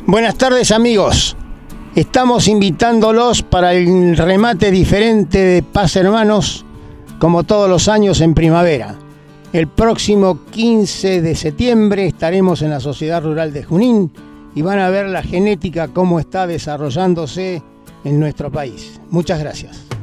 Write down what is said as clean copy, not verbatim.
Buenas tardes, amigos. Estamos invitándolos para el remate diferente de Paz Hermanos, como todos los años en primavera. El próximo 15 de septiembre estaremos en la Sociedad Rural de Junín y van a ver la genética cómo está desarrollándose en nuestro país. Muchas gracias.